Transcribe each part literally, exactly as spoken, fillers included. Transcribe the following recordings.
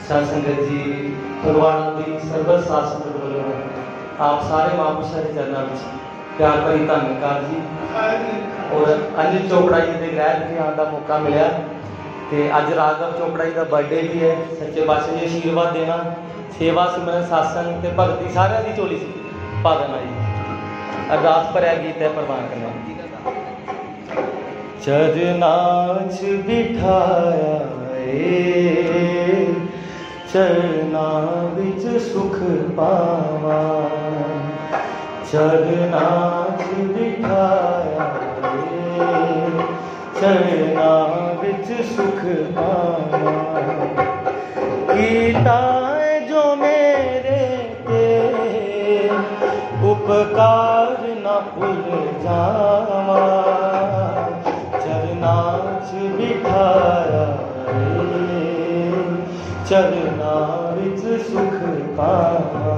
साध संगत जी, भगवान की सर्वत साध संगत वालों आप सारे महापुरुषों के चरणों में प्यार भरी धन्यवाद जी। और अनिल चोपड़ा जी के ग्रह के आने का मौका मिला तो अज राघव चोपड़ा जी का बर्थडे भी है। सच्चे पातशाह जी आशीर्वाद देना, सेवा सिमरन सत्संग ते भगती सारिਆਂ ਦੀ ਝੋਲੀ पा देना जी। अरदास भरिया गीत है प्रवान करना। चरनां च बिठाया चरनां विच सुख पावा, चरनां च बिठाया चरनां विच सुख पावा। कीता जो मेरे ते उपकार न भूल जावा, चरनां च बिठाया चरनां विच सुख पावा।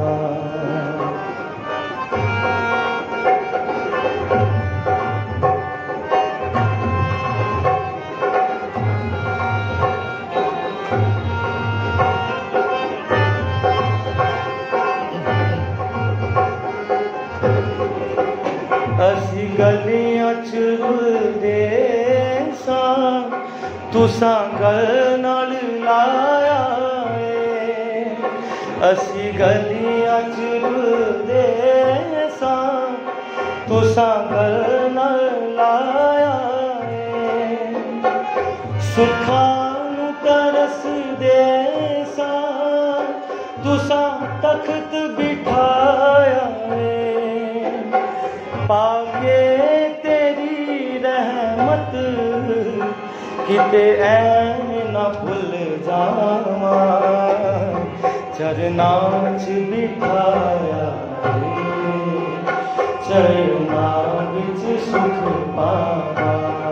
असी गलियां च रुलदे सां, तुसां गल नाल लाया ए। असी गलियां च रुलदे सां, तुसां गल नाल लाया ए। सुखां नूं तरसदे सां, तुसां तख्त बिठाया ए। पाके तेरी रहमत किते ऐन न भूल जावा, चरनां च बिठाया चरनां विच सुख पावा,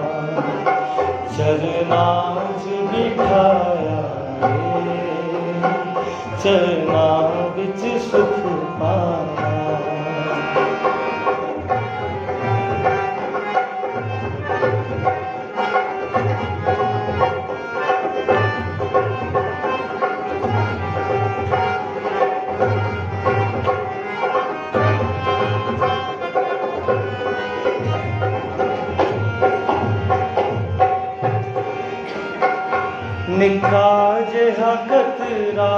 चरनां च बिठाया चरनां विच सुख पावा। निका जिहा कतरा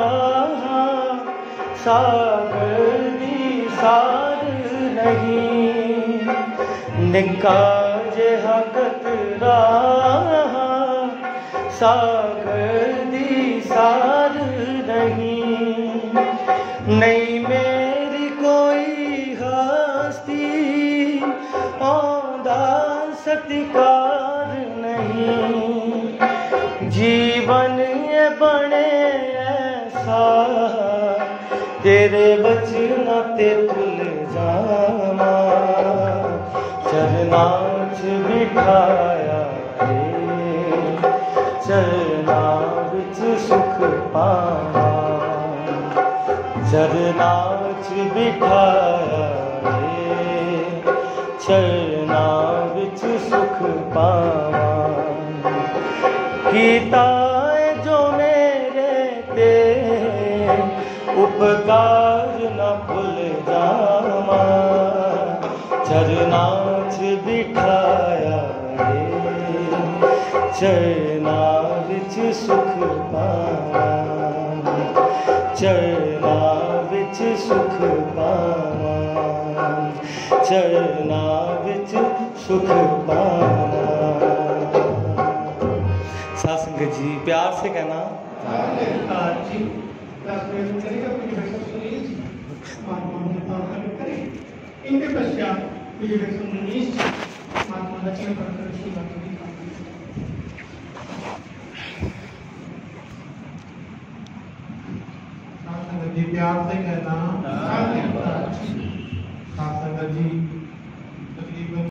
सागर दी सार नहीं, निका जिहा कतरा सागर दी सार नहीं। नहीं मेरी कोई हस्ती आंदा सत्कार नहीं, जीवन ये बने ऐसा तेरे बचना ते भूल जावा, चरनां च बिठाया चरनां विच सुख पावा, चरनां च बिठाया चरनां विच सुख पावा। कीता जो मेरे ते उपकार न भूल जावा, चरनां च बिठाया चरनां विच सुख पावा, चरनां विच सुख पावा, चरनां विच सुख पावा। सत्संगत जी प्यार से कहना जी। इनके पश्चात प्यार से कहना सत्संगत जी।